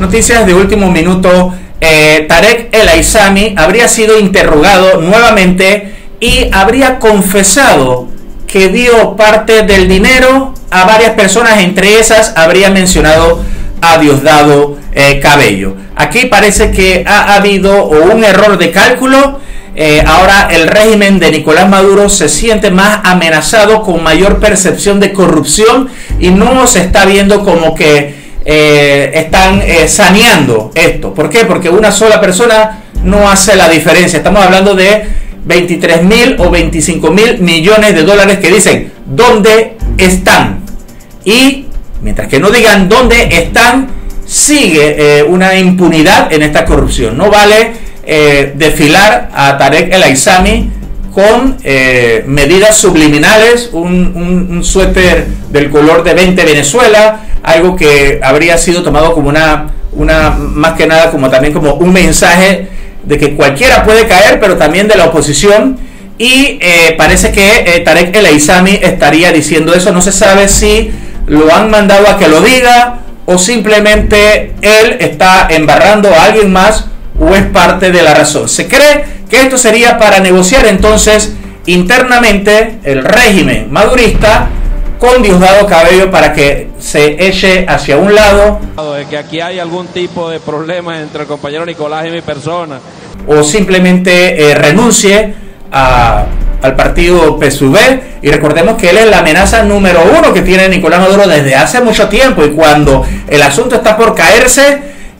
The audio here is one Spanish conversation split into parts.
noticias de último minuto. Tarek El Aissami habría sido interrogado nuevamente y habría confesado que dio parte del dinero a varias personas, entre esas habría mencionado a Diosdado Cabello. Aquí parece que ha habido un error de cálculo. Ahora el régimen de Nicolás Maduro se siente más amenazado, con mayor percepción de corrupción, y no se está viendo como que están saneando esto. ¿Por qué? Porque una sola persona no hace la diferencia. Estamos hablando de 23.000 o 25.000 millones de dólares que dicen ¿dónde están? Y mientras que no digan dónde están, sigue una impunidad en esta corrupción. No vale desfilar a Tarek El Aissami con medidas subliminales, un suéter del color de 20 Venezuela, algo que habría sido tomado como una más que nada como también como un mensaje de que cualquiera puede caer, pero también de la oposición. Y parece que Tarek El Aissami estaría diciendo eso. No se sabe si lo han mandado a que lo diga o simplemente él está embarrando a alguien más, o es parte de la razón. Se cree que esto sería para negociar entonces internamente el régimen madurista con Diosdado Cabello para que se eche hacia un lado. De que aquí hay algún tipo de problema entre el compañero Nicolás y mi persona. O simplemente renuncie al partido PSUV. Y recordemos que él es la amenaza número uno que tiene Nicolás Maduro desde hace mucho tiempo. Y cuando el asunto está por caerse,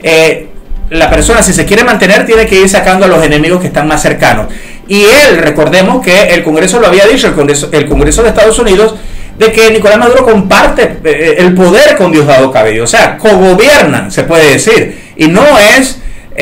la persona, si se quiere mantener, tiene que ir sacando a los enemigos que están más cercanos. Y él, recordemos que el Congreso lo había dicho, el Congreso de Estados Unidos, de que Nicolás Maduro comparte el poder con Diosdado Cabello. O sea, cogobiernan, se puede decir. Y no es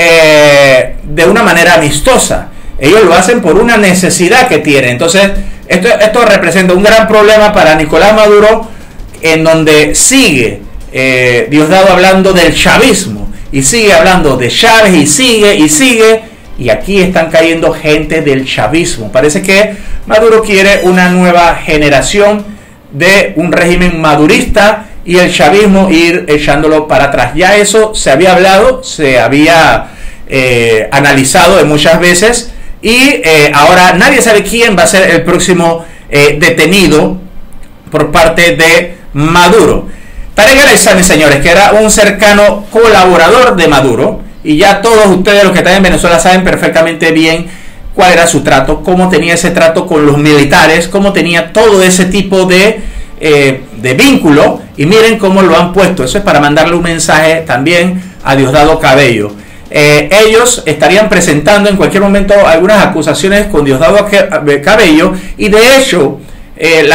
de una manera amistosa. Ellos lo hacen por una necesidad que tienen. Entonces, esto representa un gran problema para Nicolás Maduro, en donde sigue Diosdado hablando del chavismo, y sigue hablando de Chávez, y sigue, y aquí están cayendo gente del chavismo. Parece que Maduro quiere una nueva generación de un régimen madurista, y el chavismo ir echándolo para atrás. Ya eso se había hablado, se había analizado de muchas veces, y ahora nadie sabe quién va a ser el próximo detenido por parte de Maduro. Tarek El Aissami, señores, que era un cercano colaborador de Maduro, y ya todos ustedes los que están en Venezuela saben perfectamente bien cuál era su trato, cómo tenía ese trato con los militares, cómo tenía todo ese tipo de vínculo, y miren cómo lo han puesto. Eso es para mandarle un mensaje también a Diosdado Cabello. Ellos estarían presentando en cualquier momento algunas acusaciones con Diosdado Cabello, y de hecho la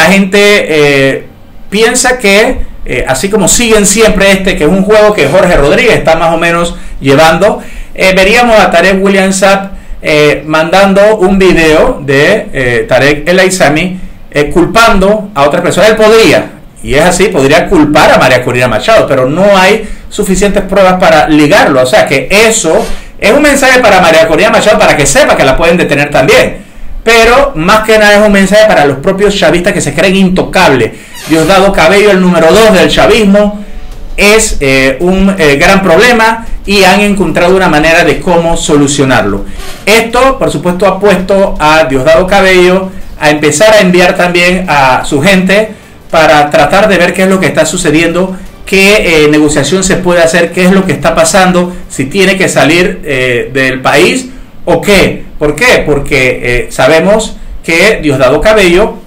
gente piensa que así como siguen siempre que es un juego que Jorge Rodríguez está más o menos llevando, veríamos a Tarek William Saab mandando un video de Tarek El Aissami culpando a otras personas. Él podría, y es así, podría culpar a María Corina Machado, pero no hay suficientes pruebas para ligarlo. O sea que eso es un mensaje para María Corina Machado, para que sepa que la pueden detener también, pero más que nada es un mensaje para los propios chavistas que se creen intocables. Diosdado Cabello, el número 2 del chavismo, es un gran problema, y han encontrado una manera de cómo solucionarlo. Esto, por supuesto, ha puesto a Diosdado Cabello a empezar a enviar también a su gente para tratar de ver qué es lo que está sucediendo, qué negociación se puede hacer, qué es lo que está pasando, si tiene que salir del país o qué. ¿Por qué? Porque sabemos que Diosdado Cabello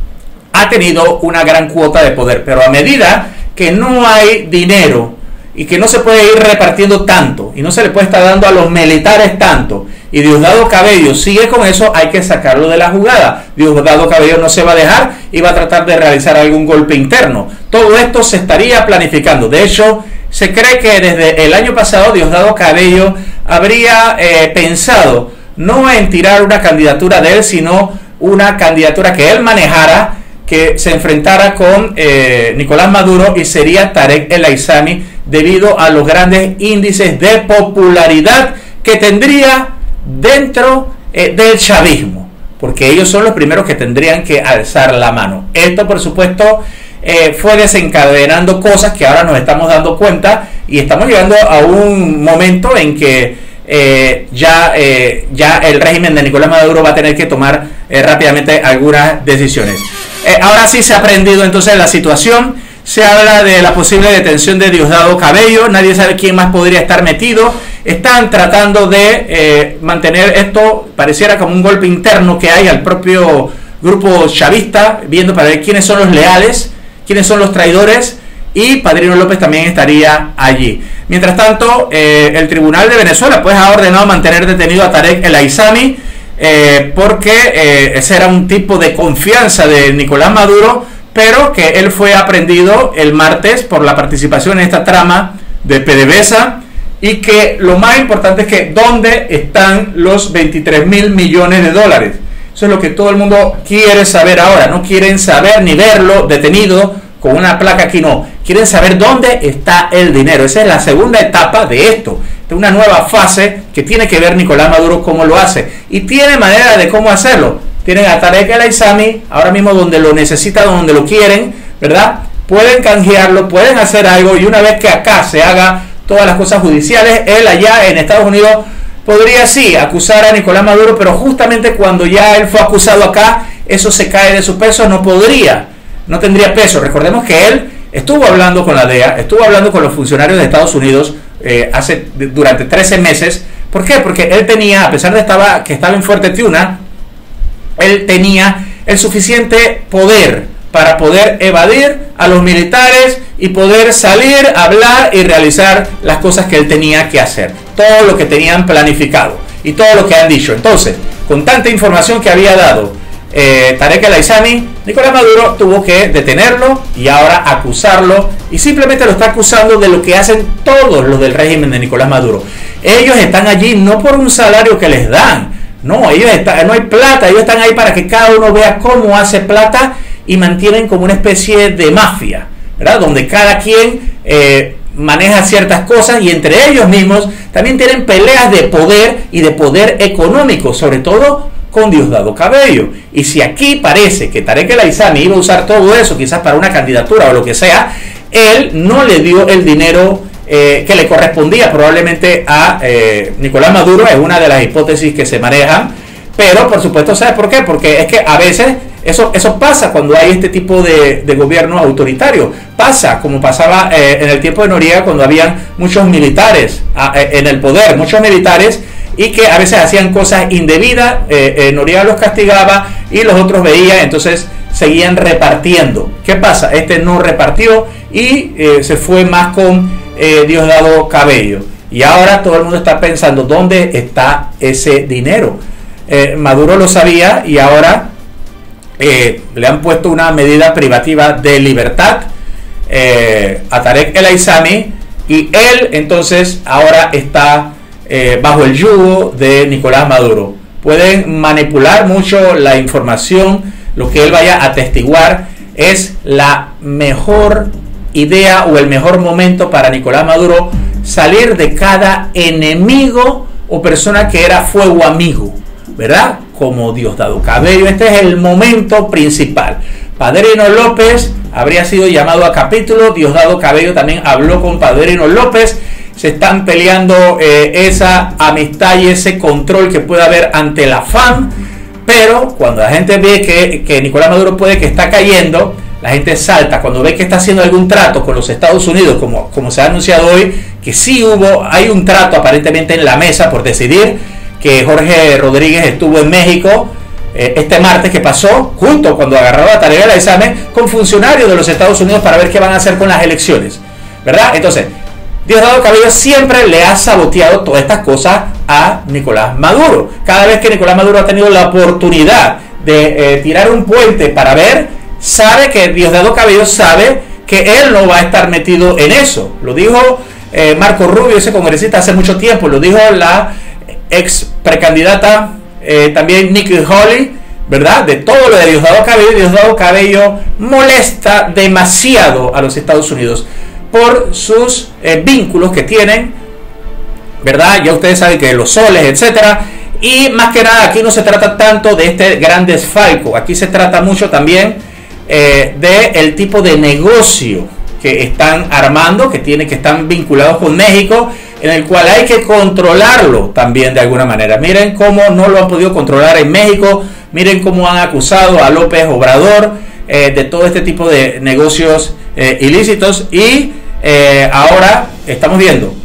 ha tenido una gran cuota de poder, pero a medida que no hay dinero y que no se puede ir repartiendo tanto, y no se le puede estar dando a los militares tanto, y Diosdado Cabello sigue con eso, hay que sacarlo de la jugada. Diosdado Cabello no se va a dejar y va a tratar de realizar algún golpe interno. Todo esto se estaría planificando. De hecho, se cree que desde el año pasado Diosdado Cabello habría pensado no en tirar una candidatura de él, sino una candidatura que él manejara, que se enfrentara con Nicolás Maduro, y sería Tarek El Aissami, debido a los grandes índices de popularidad que tendría dentro del chavismo, porque ellos son los primeros que tendrían que alzar la mano. Esto, por supuesto, fue desencadenando cosas que ahora nos estamos dando cuenta y estamos llegando a un momento en que ya el régimen de Nicolás Maduro va a tener que tomar rápidamente algunas decisiones. Ahora sí se ha aprendido entonces la situación. Se habla de la posible detención de Diosdado Cabello. Nadie sabe quién más podría estar metido. Están tratando de mantener esto, pareciera como un golpe interno que hay al propio grupo chavista, viendo para ver quiénes son los leales, quiénes son los traidores, y Padrino López también estaría allí. Mientras tanto, el Tribunal de Venezuela pues ha ordenado mantener detenido a Tarek El Aissami, porque ese era un tipo de confianza de Nicolás Maduro, pero que él fue aprehendido el martes por la participación en esta trama de PDVSA, y que lo más importante es que ¿dónde están los 23 mil millones de dólares? Eso es lo que todo el mundo quiere saber ahora. No quieren saber ni verlo detenido con una placa aquí, no. Quieren saber dónde está el dinero. Esa es la segunda etapa de esto. De una nueva fase que tiene que ver Nicolás Maduro cómo lo hace. Y tiene manera de cómo hacerlo. Tienen a Tarek El Aissami ahora mismo donde lo necesitan, donde lo quieren, ¿verdad? Pueden canjearlo, pueden hacer algo, y una vez que acá se haga todas las cosas judiciales, él allá en Estados Unidos podría sí acusar a Nicolás Maduro, pero justamente cuando ya él fue acusado acá, eso se cae de su peso, no tendría peso. Recordemos que él estuvo hablando con la DEA, estuvo hablando con los funcionarios de Estados Unidos durante 13 meses. ¿Por qué? Porque él tenía, a pesar de que estaba en Fuerte Tiuna, él tenía el suficiente poder para poder evadir a los militares y poder salir, hablar y realizar las cosas que él tenía que hacer. Todo lo que tenían planificado y todo lo que han dicho. Entonces, con tanta información que había dado Tarek El Aissami, Nicolás Maduro tuvo que detenerlo y ahora acusarlo, y simplemente lo está acusando de lo que hacen todos los del régimen de Nicolás Maduro. Ellos están allí no por un salario que les dan, no, no hay plata, ellos están ahí para que cada uno vea cómo hace plata, y mantienen como una especie de mafia, ¿verdad? Donde cada quien maneja ciertas cosas, y entre ellos mismos también tienen peleas de poder y de poder económico, sobre todo con Diosdado Cabello. Y si aquí parece que Tarek El Aissami iba a usar todo eso quizás para una candidatura o lo que sea, él no le dio el dinero que le correspondía probablemente a Nicolás Maduro. Es una de las hipótesis que se manejan, pero por supuesto, ¿sabes por qué? Porque es que a veces eso pasa cuando hay este tipo de gobierno autoritario. Pasa como pasaba en el tiempo de Noriega, cuando habían muchos militares en el poder, muchos militares, y que a veces hacían cosas indebidas. Noriega los castigaba y los otros veían, entonces seguían repartiendo. ¿Qué pasa? Este no repartió y se fue más con Diosdado Cabello. Y ahora todo el mundo está pensando dónde está ese dinero. Maduro lo sabía y ahora le han puesto una medida privativa de libertad a Tarek El Aissami, y él entonces ahora está bajo el yugo de Nicolás Maduro. Pueden manipular mucho la información, lo que él vaya a atestiguar es la mejor idea o el mejor momento para Nicolás Maduro salir de cada enemigo o persona que era fuego amigo, ¿verdad? Como Diosdado Cabello. Este es el momento principal. Padrino López habría sido llamado a capítulo. Diosdado Cabello también habló con Padrino López. Se están peleando esa amistad y ese control que puede haber ante la FAN. Pero cuando la gente ve que Nicolás Maduro puede que está cayendo, la gente salta. Cuando ve que está haciendo algún trato con los Estados Unidos, como se ha anunciado hoy, que sí hay un trato aparentemente en la mesa por decidir, que Jorge Rodríguez estuvo en México este martes que pasó, justo cuando agarraba a Tarek El Aissami, con funcionarios de los Estados Unidos para ver qué van a hacer con las elecciones, ¿verdad? Entonces, Diosdado Cabello siempre le ha saboteado todas estas cosas a Nicolás Maduro. Cada vez que Nicolás Maduro ha tenido la oportunidad de tirar un puente para ver, sabe que Diosdado Cabello sabe que él no va a estar metido en eso. Lo dijo Marco Rubio, ese congresista, hace mucho tiempo. Lo dijo la ex precandidata también Nikki Haley, ¿verdad? De todo lo de Diosdado Cabello. Diosdado Cabello molesta demasiado a los Estados Unidos por sus vínculos que tienen, ¿verdad? Ya ustedes saben que los soles, etcétera. Y más que nada aquí no se trata tanto de este gran desfalco. Aquí se trata mucho también del tipo de negocio que están armando, que están vinculados con México, en el cual hay que controlarlo también de alguna manera. Miren cómo no lo han podido controlar en México, miren cómo han acusado a López Obrador de todo este tipo de negocios ilícitos, y ahora estamos viendo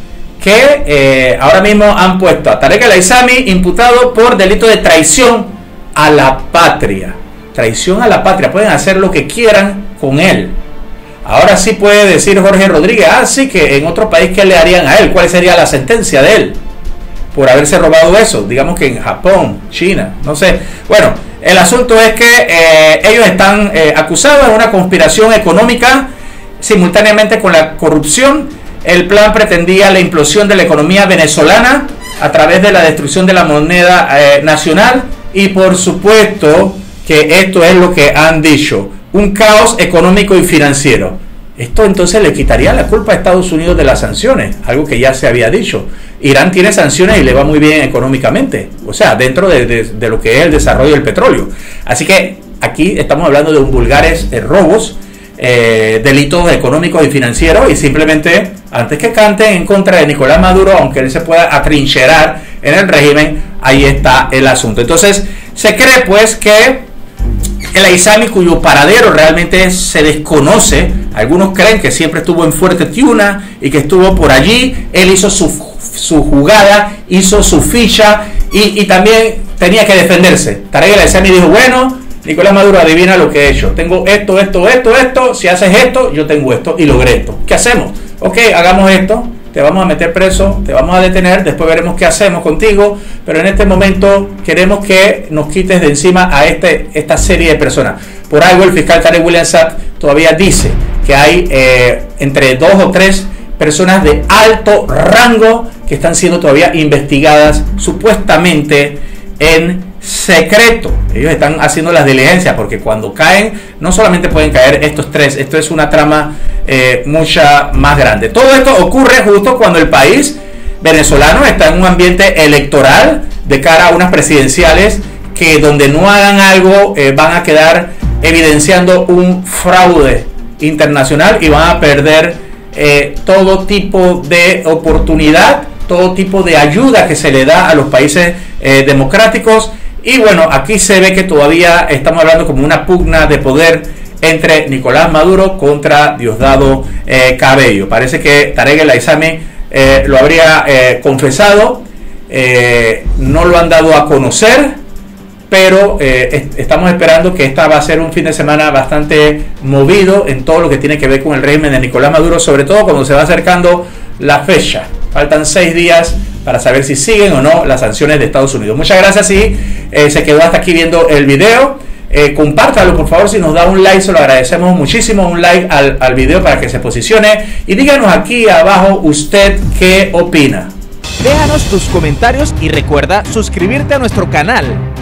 que ahora mismo han puesto a Tarek El Aissami imputado por delito de traición a la patria. Traición a la patria, pueden hacer lo que quieran con él. Ahora sí puede decir Jorge Rodríguez, sí, que en otro país, ¿qué le harían a él? ¿Cuál sería la sentencia de él por haberse robado eso? Digamos que en Japón, China, no sé. Bueno, el asunto es que ellos están acusados de una conspiración económica simultáneamente con la corrupción. El plan pretendía la implosión de la economía venezolana a través de la destrucción de la moneda nacional, y por supuesto que esto es lo que han dicho: un caos económico y financiero. Esto entonces le quitaría la culpa a Estados Unidos de las sanciones, algo que ya se había dicho. Irán tiene sanciones y le va muy bien económicamente, o sea, dentro de lo que es el desarrollo del petróleo. Así que aquí estamos hablando de un vulgares robos, delitos económicos y financieros, y simplemente, antes que canten en contra de Nicolás Maduro, aunque él se pueda atrincherar en el régimen, ahí está el asunto. Entonces se cree pues que el Aissami, cuyo paradero realmente se desconoce, algunos creen que siempre estuvo en Fuerte Tiuna y que estuvo por allí, él hizo su jugada, hizo su ficha, y también tenía que defenderse. Tarek El Aissami dijo: bueno, Nicolás Maduro, adivina lo que he hecho, tengo esto, si haces esto, yo tengo esto y logré esto. ¿Qué hacemos? Ok, hagamos esto, te vamos a meter preso, te vamos a detener, después veremos qué hacemos contigo, pero en este momento queremos que nos quites de encima a esta serie de personas. Por algo el fiscal Tarek William Saab todavía dice que hay entre 2 o 3 personas de alto rango que están siendo todavía investigadas supuestamente en secreto. Ellos están haciendo las diligencias, porque cuando caen no solamente pueden caer estos 3, esto es una trama mucha más grande. Todo esto ocurre justo cuando el país venezolano está en un ambiente electoral de cara a unas presidenciales que, donde no hagan algo, van a quedar evidenciando un fraude internacional y van a perder todo tipo de oportunidad, todo tipo de ayuda que se le da a los países democráticos. Y bueno, aquí se ve que todavía estamos hablando como una pugna de poder entre Nicolás Maduro contra Diosdado Cabello. Parece que Tarek El Aissami lo habría confesado, no lo han dado a conocer, pero estamos esperando que esta va a ser un fin de semana bastante movido en todo lo que tiene que ver con el régimen de Nicolás Maduro, sobre todo cuando se va acercando la fecha. Faltan 6 días para saber si siguen o no las sanciones de Estados Unidos. Muchas gracias si se quedó hasta aquí viendo el video. Compártalo por favor, si nos da un like se lo agradecemos muchísimo, un like al video para que se posicione, y díganos aquí abajo usted qué opina. Déjanos tus comentarios y recuerda suscribirte a nuestro canal.